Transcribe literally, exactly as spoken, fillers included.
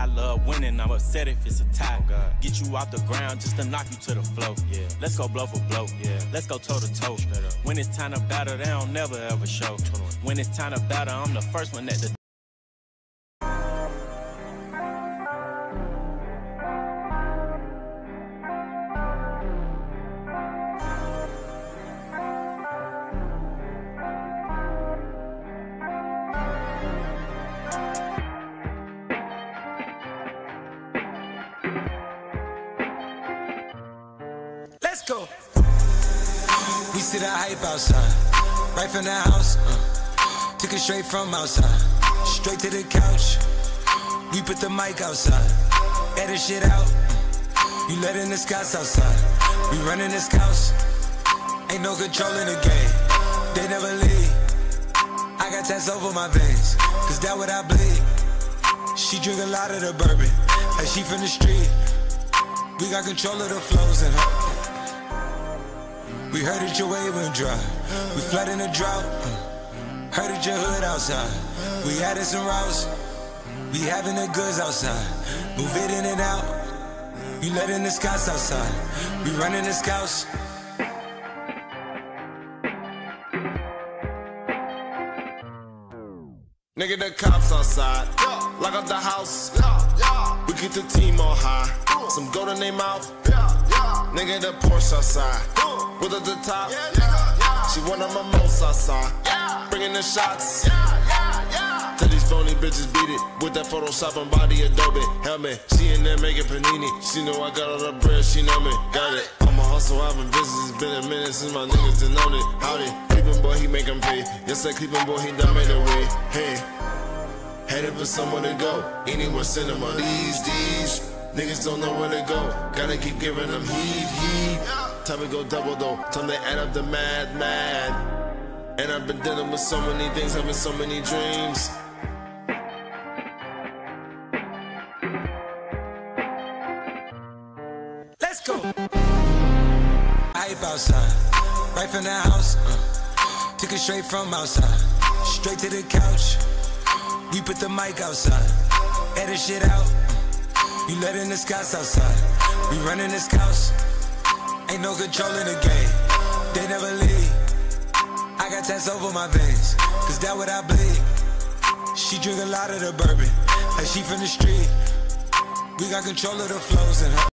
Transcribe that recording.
I love winning, I'm upset if it's a tie. Oh God. Get you off the ground just to knock you to the floor. Yeah. Let's go blow for blow. Yeah. Let's go toe to toe. Straight up. When it's time to battle, they don't never ever show. When it's time to battle, I'm the first one at the Let's go. We see the hype outside, right from the house. Uh, took it straight from outside, straight to the couch. We put the mic outside, edit shit out. Uh, you letting the scouts outside, we running the scouts. Ain't no control in the game, they never leave. I got tats over my veins, cause that what I bleed. She drink a lot of the bourbon, like she from the street. We got control of the flows in her. We heard that your wave went dry. We flood in the drought. Heard that your hood outside. We added some routes. We having the goods outside. Move it in and out. You letting the scouts outside. We running the scouts. Nigga, the cops outside. Lock up the house. We keep the team on high. Some gold in their mouth. Nigga, the Porsche outside. With at the top. She one of my most outside. Bringing the shots. Tell these phony bitches beat it. With that Photoshop and body Adobe. Helmet. She in there making panini. She know I got all the bread. She know me. Got it. I'm a hustle. I've been busy. It's been a minute since my niggas done known it. Howdy. Cleveland boy, he make them pay. Yes, that Cleveland boy, he done made a way. Hey. Headed for somewhere to go. Anywhere cinema. These, these. Niggas don't know where to go. Gotta keep giving them heat, heat. Time to go double though. Time to add up the mad, mad. And I've been dealing with so many things, having so many dreams. Let's go. Hype outside, right from the house. Uh, took it straight from outside, straight to the couch. We put the mic outside, edit shit out. You letting the scouts outside, we running the scouts. Ain't no control in the game, they never leave. I got tats over my veins, cause that what I bleed. She drink a lot of the bourbon, like she from the street. We got control of the flows in her.